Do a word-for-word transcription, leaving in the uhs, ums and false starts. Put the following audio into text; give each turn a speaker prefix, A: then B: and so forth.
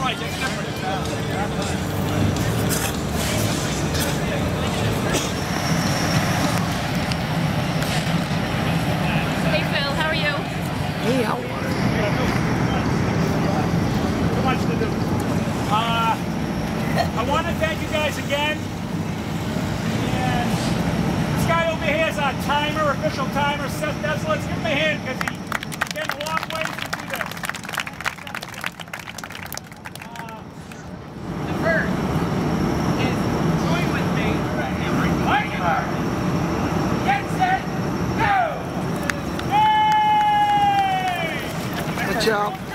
A: Right, that's different.
B: Hey Phil, how are you?
C: Hey, how are you?
A: Too much to do. Uh, I want to thank you guys again. And this guy over here is our timer, official timer, Seth Desla. Let's give him a hand because he came a long ways to do this. Uh,
D: The first is join with me in regular. Get set, go!
A: hey!
C: Good job.